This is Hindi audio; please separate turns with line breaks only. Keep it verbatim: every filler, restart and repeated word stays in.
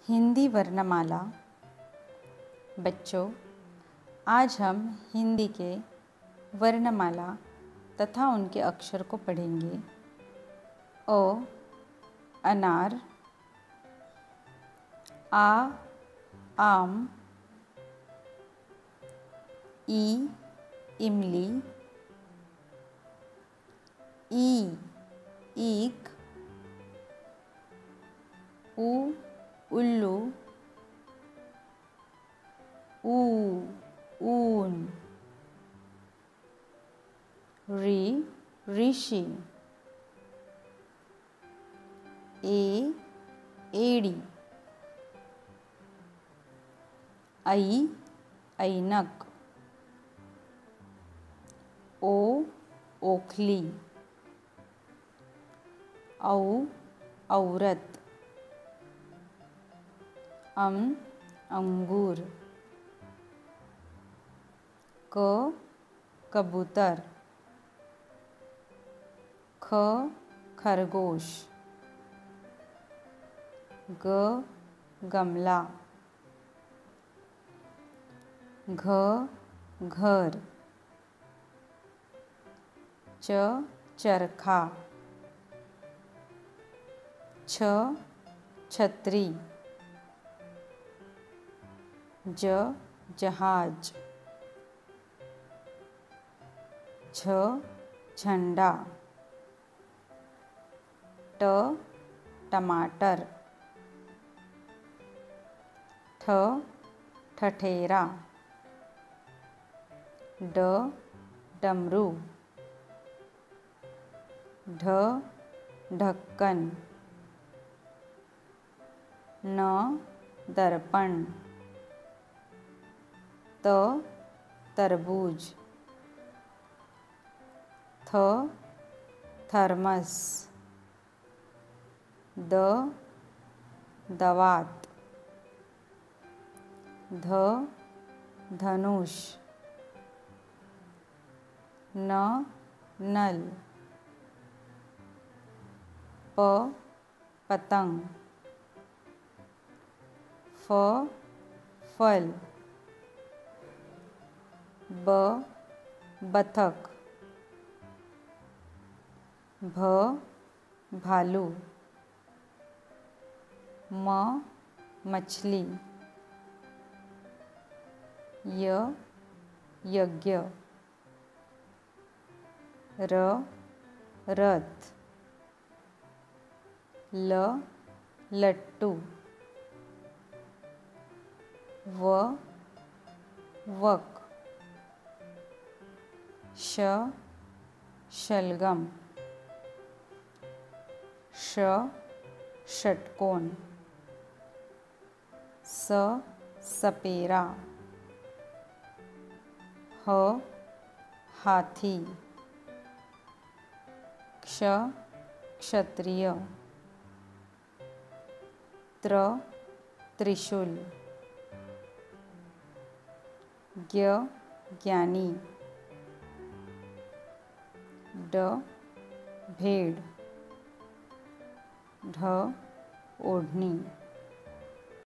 हिंदी वर्णमाला। बच्चों, आज हम हिंदी के वर्णमाला तथा उनके अक्षर को पढ़ेंगे। अ अनार, आ आम, ई इमली, ई ईख, उ उल्लू, ऊ ऊन, ऋ ऋषि, ए एड़ी, ऐ ऐनक, ओ ओखली, औ औरत, अं अंगूर, क कबूतर, ख खरगोश, ग गमला, घ घर, च चरखा, छ छतरी, ज जहाज, झ झंडा, ट टमाटर, ठ ठठेरा, ड डमरू, ढ ढक्कन, न दर्पण, त तरबूज, थ थर्मस, द दवात, ध धनुष, न नल, प पतंग, फ फल, ब बतख, भ भालू, म मछली, य यज्ञ, र रथ, ल लट्टू, व वक, श शलगम, ष षटकोण, स सपेरा, ह हाथी, क्ष क्षत्रिय, त्र त्रिशूल, ज्ञ ज्ञानी, ड भेड़, ढ ओढ़नी।